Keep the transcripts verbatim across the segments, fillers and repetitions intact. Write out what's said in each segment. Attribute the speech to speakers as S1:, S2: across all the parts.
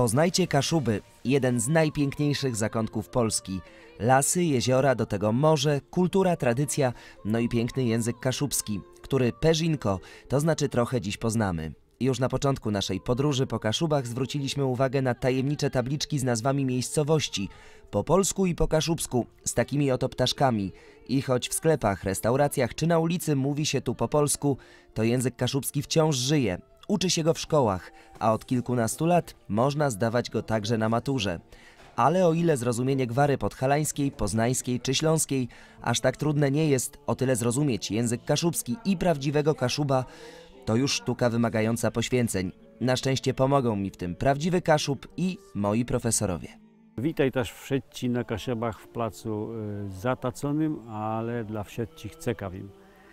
S1: Poznajcie Kaszuby, jeden z najpiękniejszych zakątków Polski. Lasy, jeziora, do tego morze, kultura, tradycja, no i piękny język kaszubski, który peżinko, to znaczy trochę dziś poznamy. Już na początku naszej podróży po Kaszubach zwróciliśmy uwagę na tajemnicze tabliczki z nazwami miejscowości, po polsku i po kaszubsku, z takimi oto ptaszkami. I choć w sklepach, restauracjach czy na ulicy mówi się tu po polsku, to język kaszubski wciąż żyje. Uczy się go w szkołach, a od kilkunastu lat można zdawać go także na maturze. Ale o ile zrozumienie gwary podhalańskiej, poznańskiej czy śląskiej aż tak trudne nie jest, o tyle zrozumieć język kaszubski i prawdziwego Kaszuba to już sztuka wymagająca poświęceń. Na szczęście pomogą mi w tym prawdziwy Kaszub i moi profesorowie.
S2: Witaj też wszystkich na Kaszubach w placu zataconym, ale dla wszystkich ciekawym.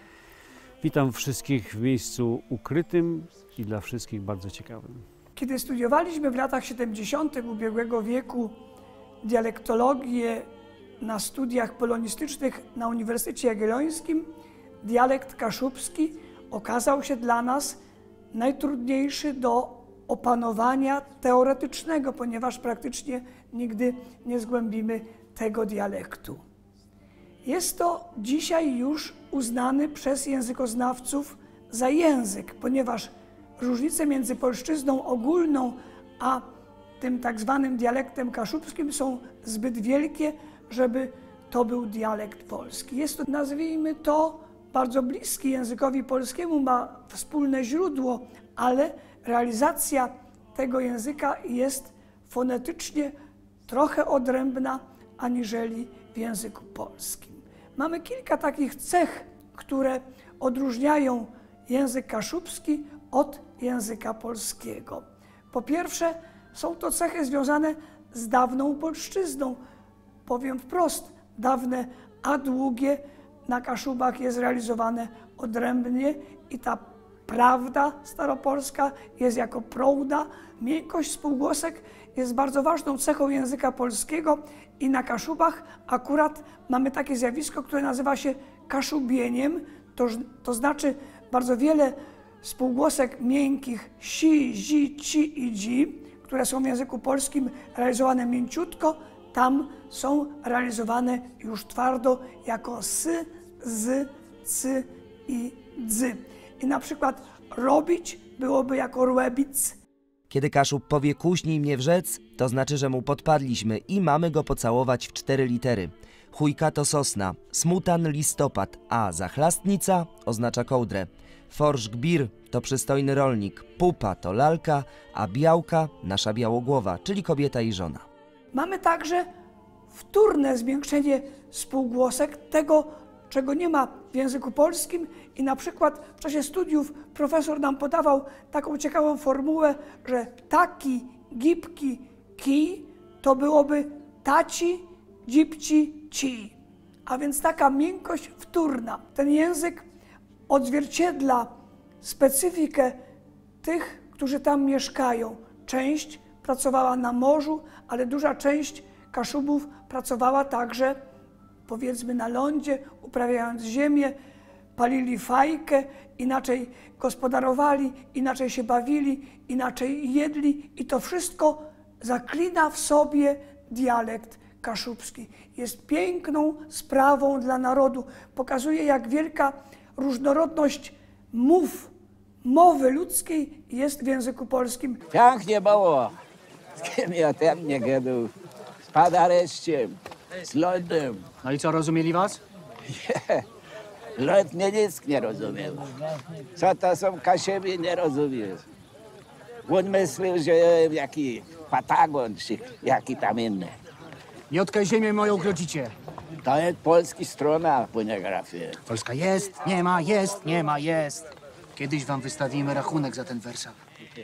S2: Witam wszystkich w miejscu ukrytym i dla wszystkich bardzo ciekawym.
S3: Kiedy studiowaliśmy w latach siedemdziesiątych ubiegłego wieku dialektologię na studiach polonistycznych na Uniwersytecie Jagiellońskim, dialekt kaszubski okazał się dla nas najtrudniejszy do opanowania teoretycznego, ponieważ praktycznie nigdy nie zgłębimy tego dialektu. Jest to dzisiaj już uznany przez językoznawców za język, ponieważ różnice między polszczyzną ogólną a tym tak zwanym dialektem kaszubskim są zbyt wielkie, żeby to był dialekt polski. Jest to, nazwijmy to, bardzo bliski językowi polskiemu, ma wspólne źródło, ale realizacja tego języka jest fonetycznie trochę odrębna aniżeli w języku polskim. Mamy kilka takich cech, które odróżniają język kaszubski od języka polskiego. Po pierwsze, są to cechy związane z dawną polszczyzną. Powiem wprost, dawne a długie na Kaszubach jest realizowane odrębnie i ta prawda staropolska jest jako prouda. Miękkość spółgłosek jest bardzo ważną cechą języka polskiego i na Kaszubach akurat mamy takie zjawisko, które nazywa się kaszubieniem, to, to znaczy bardzo wiele spółgłosek miękkich si, zi, ci i dzi, które są w języku polskim realizowane mięciutko, tam są realizowane już twardo jako s, z, c i dzy. I na przykład robić byłoby jako rłebic.
S1: Kiedy Kaszub powie kuźnij mnie wrzec, to znaczy, że mu podpadliśmy i mamy go pocałować w cztery litery. Chujka to sosna, smutan listopad, a zachlastnica oznacza kołdrę. Forsz gbir to przystojny rolnik, pupa to lalka, a białka nasza białogłowa, czyli kobieta i żona.
S3: Mamy także wtórne zwiększenie spółgłosek, tego czego nie ma w języku polskim i na przykład w czasie studiów profesor nam podawał taką ciekawą formułę, że taki, gipki, ki to byłoby taci, dzipci, ci. A więc taka miękkość wtórna. Ten język odzwierciedla specyfikę tych, którzy tam mieszkają. Część pracowała na morzu, ale duża część Kaszubów pracowała także, powiedzmy, na lądzie, uprawiając ziemię, palili fajkę, inaczej gospodarowali, inaczej się bawili, inaczej jedli i to wszystko zaklina w sobie dialekt kaszubski. Jest piękną sprawą dla narodu. Pokazuje, jak wielka różnorodność mów, mowy ludzkiej jest w języku polskim.
S4: Pięknie było, z kim ja tam nie gadał, z padareszciem, z lądem.
S5: No i co, rozumieli was?
S4: Nie, ląd mnie nic nie rozumiał. Co to są Kaszuby, nie rozumiesz. On myślał, że jaki Patagon, czy jaki tam inny.
S5: Nie odkaj ziemię moją grodzicie.
S4: To jest polski strona pornografii.
S5: Polska jest, nie ma, jest, nie ma, jest. Kiedyś wam wystawimy rachunek za ten wersak.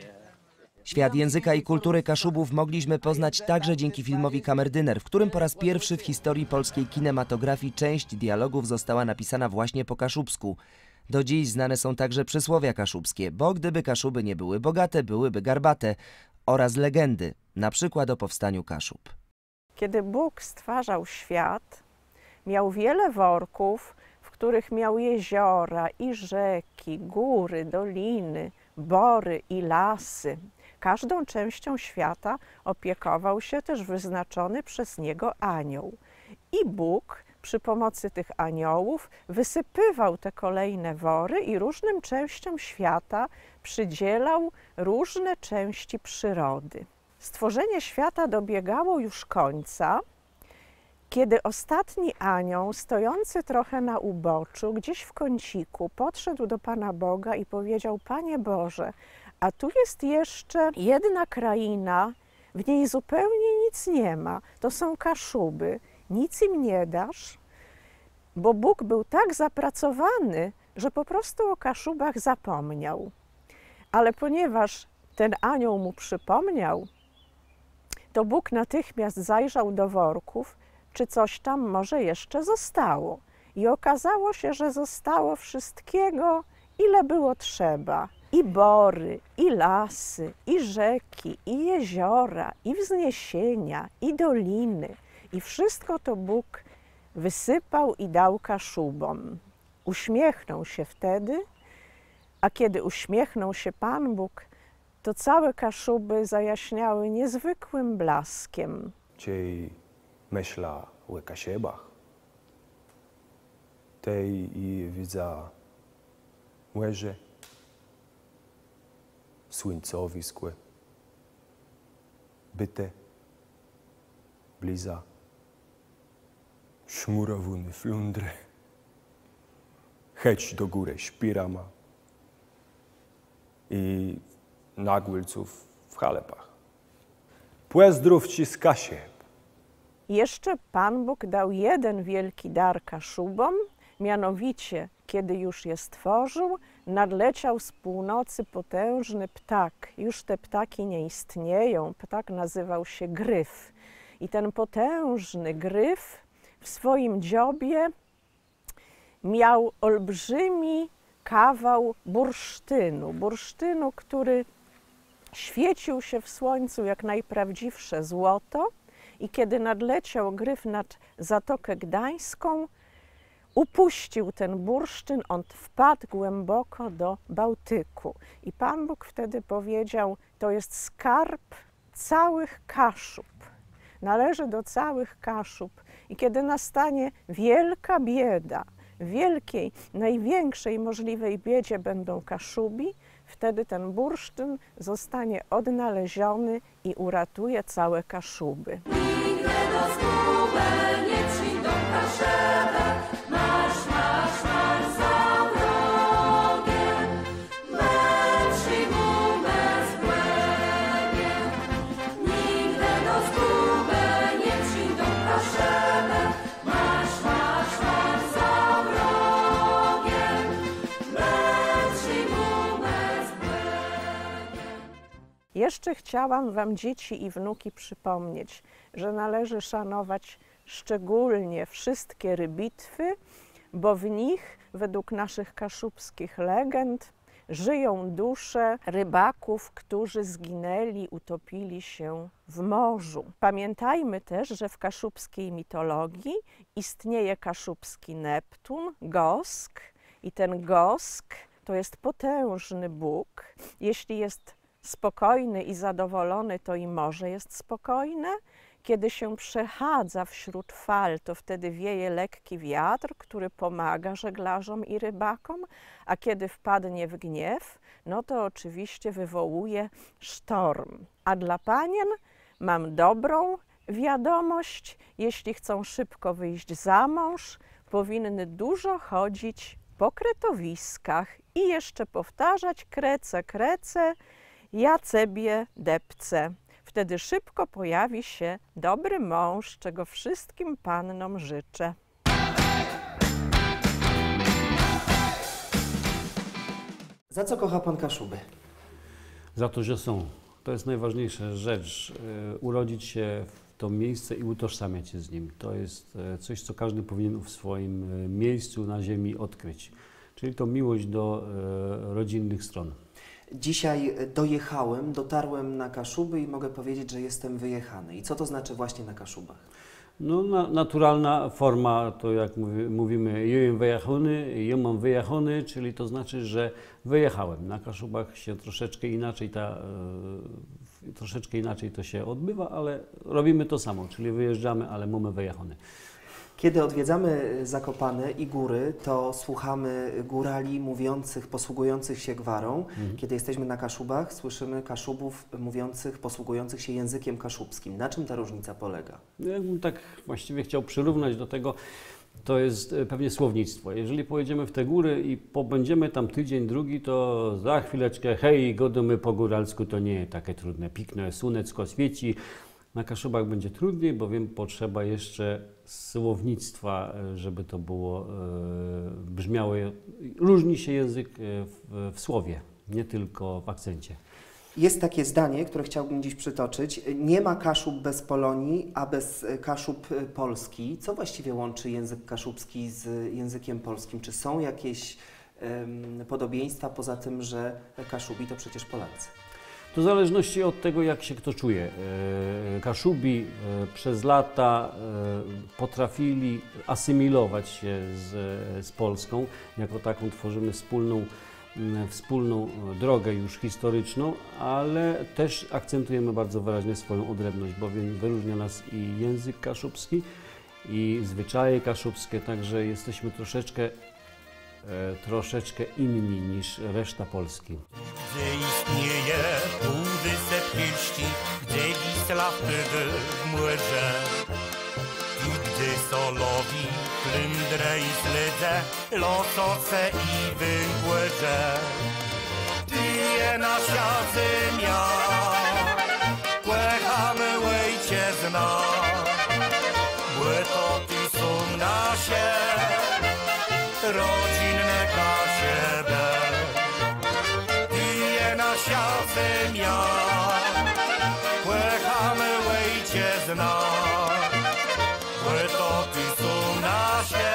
S1: Świat języka i kultury Kaszubów mogliśmy poznać także dzięki filmowi Kamerdyner, w którym po raz pierwszy w historii polskiej kinematografii część dialogów została napisana właśnie po kaszubsku. Do dziś znane są także przysłowia kaszubskie, bo gdyby Kaszuby nie były bogate, byłyby garbate, oraz legendy, na przykład o powstaniu Kaszub.
S6: Kiedy Bóg stwarzał świat, miał wiele worków, w których miał jeziora i rzeki, góry, doliny, bory i lasy. Każdą częścią świata opiekował się też wyznaczony przez niego anioł. I Bóg przy pomocy tych aniołów wysypywał te kolejne wory i różnym częściom świata przydzielał różne części przyrody. Stworzenie świata dobiegało już końca, kiedy ostatni anioł, stojący trochę na uboczu, gdzieś w kąciku, podszedł do Pana Boga i powiedział: Panie Boże, a tu jest jeszcze jedna kraina, w niej zupełnie nic nie ma, to są Kaszuby, nic im nie dasz? Bo Bóg był tak zapracowany, że po prostu o Kaszubach zapomniał. Ale ponieważ ten anioł mu przypomniał, to Bóg natychmiast zajrzał do worków, czy coś tam może jeszcze zostało. I okazało się, że zostało wszystkiego, ile było trzeba. I bory, i lasy, i rzeki, i jeziora, i wzniesienia, i doliny. I wszystko to Bóg wysypał i dał Kaszubom. Uśmiechnął się wtedy, a kiedy uśmiechnął się Pan Bóg, to całe Kaszuby zajaśniały niezwykłym blaskiem.
S7: Ciej myśla o Kaszubach, tej i widza łeże, słońcowiskłe, byte, bliza, szmurawuny, flundry, cheć do góry szpirama i nagłylców w chalepach. Płezdrów ci z Kasieb.
S6: Jeszcze Pan Bóg dał jeden wielki dar Kaszubom, mianowicie, kiedy już je stworzył, nadleciał z północy potężny ptak. Już te ptaki nie istnieją, ptak nazywał się gryf. I ten potężny gryf w swoim dziobie miał olbrzymi kawał bursztynu. Bursztynu, który świecił się w słońcu jak najprawdziwsze złoto. I kiedy nadleciał gryf nad Zatokę Gdańską, upuścił ten bursztyn, on wpadł głęboko do Bałtyku. I Pan Bóg wtedy powiedział: to jest skarb całych Kaszub. Należy do całych Kaszub. I kiedy nastanie wielka bieda, w wielkiej, największej możliwej biedzie będą Kaszubi, wtedy ten bursztyn zostanie odnaleziony i uratuje całe Kaszuby. Jeszcze chciałam wam, dzieci i wnuki, przypomnieć, że należy szanować szczególnie wszystkie rybitwy, bo w nich, według naszych kaszubskich legend, żyją dusze rybaków, którzy zginęli, utopili się w morzu. Pamiętajmy też, że w kaszubskiej mitologii istnieje kaszubski Neptun, Gosk, i ten Gosk to jest potężny Bóg. Jeśli jest spokojny i zadowolony, to i morze jest spokojne. Kiedy się przechadza wśród fal, to wtedy wieje lekki wiatr, który pomaga żeglarzom i rybakom, a kiedy wpadnie w gniew, no to oczywiście wywołuje sztorm. A dla panien mam dobrą wiadomość: jeśli chcą szybko wyjść za mąż, powinny dużo chodzić po kretowiskach i jeszcze powtarzać: krece, krece, ja cebie depce. Wtedy szybko pojawi się dobry mąż, czego wszystkim pannom życzę.
S1: Za co kocha pan Kaszuby?
S2: Za to, że są. To jest najważniejsza rzecz. Urodzić się w to miejsce i utożsamiać się z nim. To jest coś, co każdy powinien w swoim miejscu na ziemi odkryć. Czyli to miłość do rodzinnych stron.
S1: Dzisiaj dojechałem, dotarłem na Kaszuby i mogę powiedzieć, że jestem wyjechany. I co to znaczy właśnie na Kaszubach?
S2: No, na, naturalna forma to jak mówi, mówimy jem wyjechany, jem mam wyjechany, czyli to znaczy, że wyjechałem. Na Kaszubach się troszeczkę inaczej ta, e, troszeczkę inaczej to się odbywa, ale robimy to samo, czyli wyjeżdżamy, ale mamy wyjechany.
S1: Kiedy odwiedzamy Zakopane i góry, to słuchamy górali mówiących, posługujących się gwarą. Mhm. Kiedy jesteśmy na Kaszubach, słyszymy Kaszubów mówiących, posługujących się językiem kaszubskim. Na czym ta różnica polega?
S2: Ja bym tak właściwie chciał przyrównać do tego, to jest pewnie słownictwo. Jeżeli pojedziemy w te góry i pobędziemy tam tydzień, drugi, to za chwileczkę hej, godomy po góralsku, to nie takie trudne, pikne, słonecko świeci. Na Kaszubach będzie trudniej, bowiem potrzeba jeszcze słownictwa, żeby to było, e, brzmiało. Różni się język w, w słowie, nie tylko w akcencie.
S1: Jest takie zdanie, które chciałbym dziś przytoczyć. Nie ma Kaszub bez Polonii, a bez Kaszub Polski. Co właściwie łączy język kaszubski z językiem polskim? Czy są jakieś um, podobieństwa poza tym, że Kaszubi to przecież Polacy?
S2: To w zależności od tego, jak się kto czuje. Kaszubi przez lata potrafili asymilować się z, z Polską. Jako taką tworzymy wspólną, wspólną drogę już historyczną, ale też akcentujemy bardzo wyraźnie swoją odrębność, bowiem wyróżnia nas i język kaszubski, i zwyczaje kaszubskie, także jesteśmy troszeczkę troszeczkę inni niż reszta Polski.
S8: Gdzie istnieje półwysep pierści, gdzie Wisła wpływy w młeże, i gdy solowi flindrę i slydze, losoce i węgłeże. Ty nasza ziemia, kłechamy łejciezna, bły to ty są nasie, rodzinne kasiebę. Ty nasza ziemia, kłechamy łejciezna, bły to ty są nasie,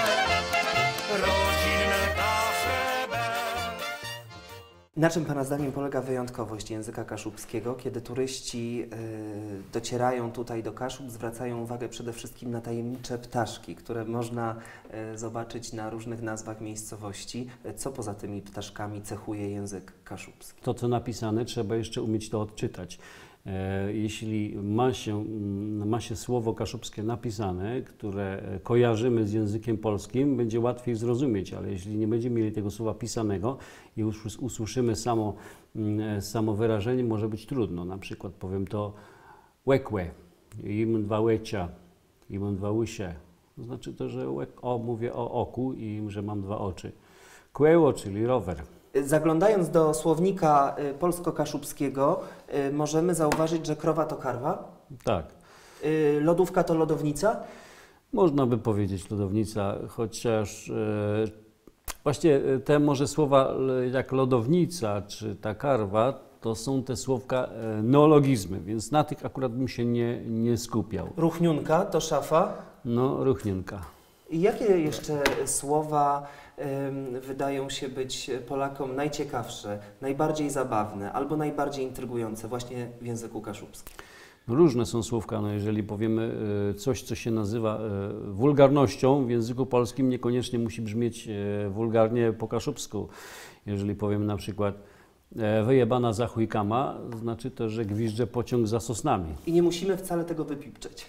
S8: rodzinne kasiebę.
S1: Na czym Pana zdaniem polega wyjątkowość języka kaszubskiego, kiedy turyści y, docierają tutaj do Kaszub, zwracają uwagę przede wszystkim na tajemnicze ptaszki, które można y, zobaczyć na różnych nazwach miejscowości. Co poza tymi ptaszkami cechuje język kaszubski?
S2: To, co napisane, trzeba jeszcze umieć to odczytać. Jeśli ma się, ma się słowo kaszubskie napisane, które kojarzymy z językiem polskim, będzie łatwiej zrozumieć, ale jeśli nie będziemy mieli tego słowa pisanego i już usłyszymy samo, samo wyrażenie, może być trudno. Na przykład powiem to łekłe, im dwa łecia, im dwa łysie. To znaczy to, że łek, o, mówię o oku i że mam dwa oczy. Kłeło, czyli rower.
S1: Zaglądając do słownika polsko-kaszubskiego, możemy zauważyć, że krowa to karwa?
S2: Tak.
S1: Lodówka to lodownica?
S2: Można by powiedzieć lodownica, chociaż e, właśnie te może słowa jak lodownica czy ta karwa, to są te słówka e, neologizmy, więc na tych akurat bym się nie, nie skupiał.
S1: Ruchniunka to szafa?
S2: No, ruchniunka.
S1: I jakie jeszcze słowa y, wydają się być Polakom najciekawsze, najbardziej zabawne albo najbardziej intrygujące właśnie w języku kaszubskim?
S2: No, różne są słówka. No, jeżeli powiemy y, coś, co się nazywa y, wulgarnością w języku polskim, niekoniecznie musi brzmieć y, wulgarnie po kaszubsku. Jeżeli powiemy na przykład y, wyjebana za chujkama, znaczy to, że gwizdże pociąg za sosnami.
S1: I nie musimy wcale tego wypipczeć.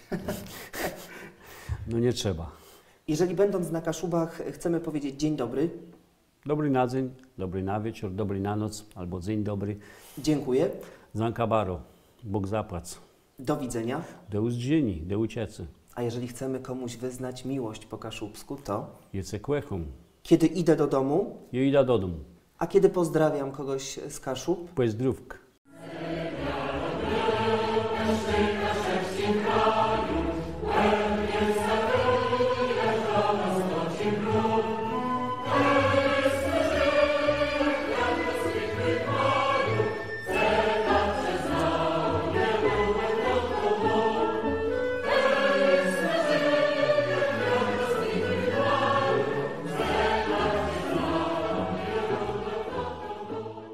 S2: No nie trzeba.
S1: Jeżeli będąc na Kaszubach chcemy powiedzieć dzień dobry.
S2: Dobry na dzień, dobry na wieczór, dobry na noc albo dzień dobry.
S1: Dziękuję.
S2: Zankabaro, Bóg zapłać.
S1: Do widzenia.
S2: Do uzdzieni, do uciecy.
S1: A jeżeli chcemy komuś wyznać miłość po kaszubsku, to?
S2: Jece kłechum.
S1: Kiedy idę do domu?
S2: Je idę do domu.
S1: A kiedy pozdrawiam kogoś z Kaszub?
S2: Pozdrówk.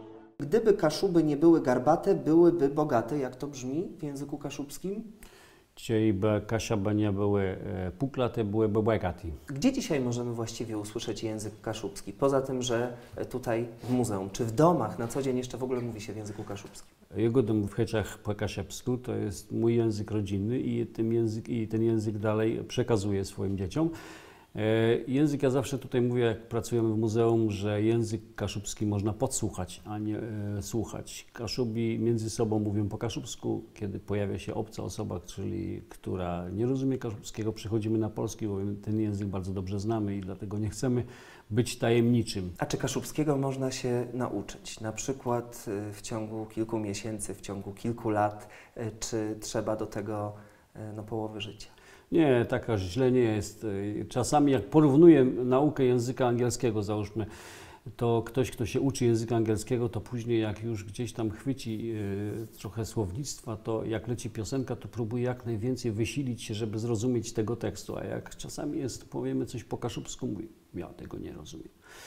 S1: Gdyby Kaszuby nie były garbate, byłyby bogate. Jak to brzmi w języku kaszubskim?
S2: Czyli by Kasiaba nie były puklate, byłyby błegate.
S1: Gdzie dzisiaj możemy właściwie usłyszeć język kaszubski? Poza tym, że tutaj w muzeum, czy w domach na co dzień jeszcze w ogóle mówi się w języku kaszubskim?
S2: Jego dom w Heciach po kasiapsku to jest mój język rodzinny i, tym język, i ten język dalej przekazuję swoim dzieciom. E, język, ja zawsze tutaj mówię, jak pracujemy w muzeum, że język kaszubski można podsłuchać, a nie e, słuchać. Kaszubi między sobą mówią po kaszubsku, kiedy pojawia się obca osoba, czyli która nie rozumie kaszubskiego, przechodzimy na polski, bo ten język bardzo dobrze znamy i dlatego nie chcemy być tajemniczym.
S1: A czy kaszubskiego można się nauczyć? Na przykład w ciągu kilku miesięcy, w ciągu kilku lat, czy trzeba do tego no, połowy życia?
S2: Nie, tak aż źle nie jest. Czasami jak porównuję naukę języka angielskiego, załóżmy, to ktoś, kto się uczy języka angielskiego, to później jak już gdzieś tam chwyci y, trochę słownictwa, to jak leci piosenka, to próbuje jak najwięcej wysilić się, żeby zrozumieć tego tekstu, a jak czasami jest, powiemy coś po kaszubsku, mówi, ja tego nie rozumiem.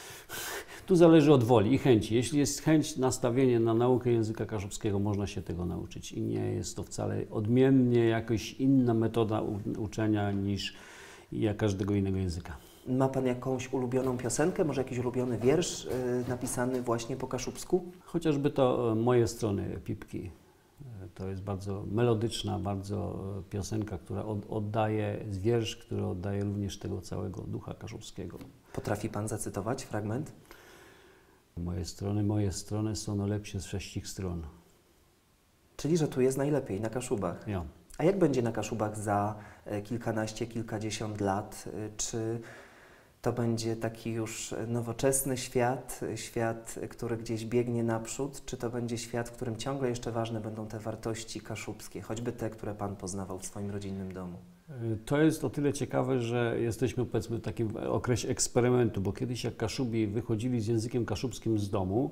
S2: Tu zależy od woli i chęci. Jeśli jest chęć, nastawienie na naukę języka kaszubskiego, można się tego nauczyć i nie jest to wcale odmiennie jakaś inna metoda uczenia niż jak każdego innego języka.
S1: Ma Pan jakąś ulubioną piosenkę, może jakiś ulubiony wiersz yy, napisany właśnie po kaszubsku?
S2: Chociażby to Moje strony Pipki. To jest bardzo melodyczna, bardzo piosenka, która od, oddaje, wiersz, który oddaje również tego całego ducha kaszubskiego.
S1: Potrafi Pan zacytować fragment?
S2: Moje strony, moje strony są najlepsze z wszystkich stron.
S1: Czyli, że tu jest najlepiej, na Kaszubach.
S2: Ja.
S1: A jak będzie na Kaszubach za kilkanaście, kilkadziesiąt lat? Czy to będzie taki już nowoczesny świat, świat, który gdzieś biegnie naprzód, czy to będzie świat, w którym ciągle jeszcze ważne będą te wartości kaszubskie, choćby te, które Pan poznawał w swoim rodzinnym domu?
S2: To jest o tyle ciekawe, że jesteśmy powiedzmy w takim okresie eksperymentu, bo kiedyś jak Kaszubi wychodzili z językiem kaszubskim z domu,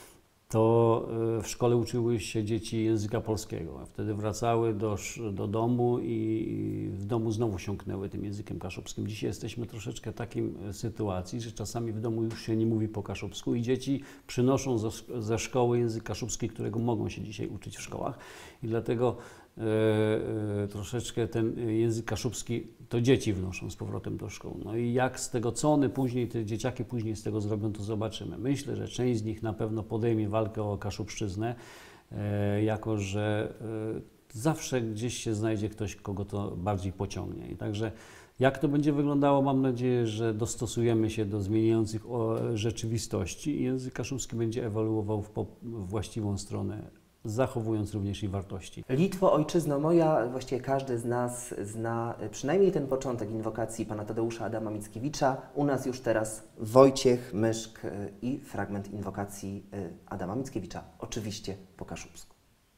S2: to w szkole uczyły się dzieci języka polskiego, a wtedy wracały do, do domu i w domu znowu siąknęły tym językiem kaszubskim. Dzisiaj jesteśmy troszeczkę w takiej sytuacji, że czasami w domu już się nie mówi po kaszubsku i dzieci przynoszą ze, ze szkoły język kaszubski, którego mogą się dzisiaj uczyć w szkołach i dlatego e, e, troszeczkę ten język kaszubski to dzieci wnoszą z powrotem do szkół. No i jak z tego, co one później, te dzieciaki później z tego zrobią, to zobaczymy. Myślę, że część z nich na pewno podejmie walkę o kaszubszczyznę, e, jako że e, zawsze gdzieś się znajdzie ktoś, kogo to bardziej pociągnie. I także jak to będzie wyglądało, mam nadzieję, że dostosujemy się do zmieniających rzeczywistości i język kaszubski będzie ewoluował w, po, w właściwą stronę, zachowując również i wartości.
S1: Litwo, ojczyzno moja, właściwie każdy z nas zna przynajmniej ten początek inwokacji pana Tadeusza Adama Mickiewicza. U nas już teraz Wojciech Myszk i fragment inwokacji Adama Mickiewicza, oczywiście po kaszubsku.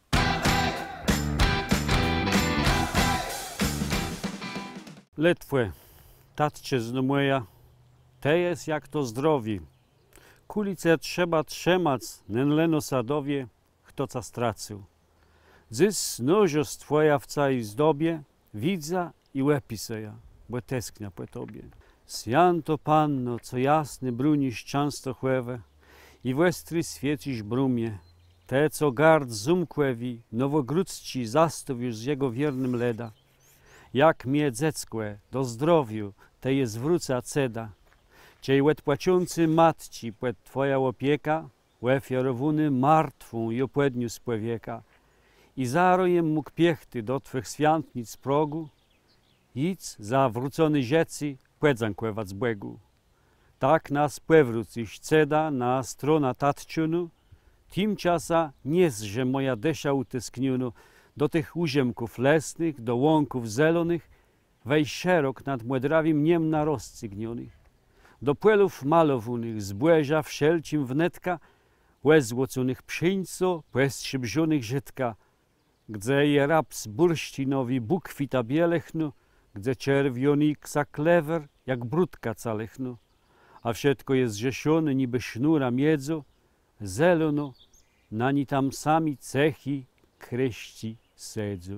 S2: Litwę, tatczyzno moja, te jest jak to zdrowie. Kulice trzeba trzymać, nenleno sadowie, kto co stracił. Dzys nożost twoja w całej zdobie, widza i łepi se ja, bo tesknia po tobie. Sjanto panno, co jasny brunisz często chłewe, i westry świecisz brumie, te co gard zumkłewi, nowogródzci zastowisz z jego wiernym leda. Jak mnie dzeckłe, do zdrowiu, te je zwróca ceda. Ciej łet płaciący matci, płet twoja opieka, łe fiorowuny martwą i opłedniu spłewieka. I zarojem mógł piechty do twych świątnic progu, idź za wrócony ziecy, płedzan kłewac błegu. Tak nas pewruc iż ceda na strona tatciunu, tym czasa nie zże moja desia uteskniunu, do tych uziemków lesnych, do łąków zelonych, wej szerok nad młedrawim niemna rozcygnionych. Do płelów malowunych z błezia wszelcim wnetka, łez złoconych pszyńco, łez szybzionych żytka, gdzie je raps burścinowi bukwita bielechnu, gdzie czerwionik za klewer, jak brudka calechnu, a wszystko jest zrzesione niby sznura miedzo, zelono, nani tam sami cechy kreści sedzu.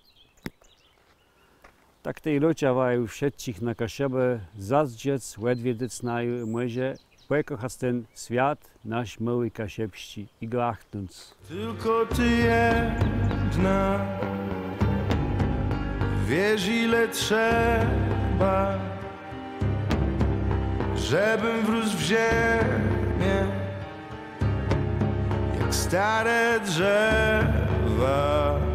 S2: Tak tej lociawają wszystkich na Kasiabę zazdziec, ledwie decnają młyzie, pokochać ten świat, nasz mały Kasiebści i go achnąc.
S8: Tylko ty jedna
S9: Wiesz, ile trzeba, żebym wrósł w ziemię, jak stare drzewa.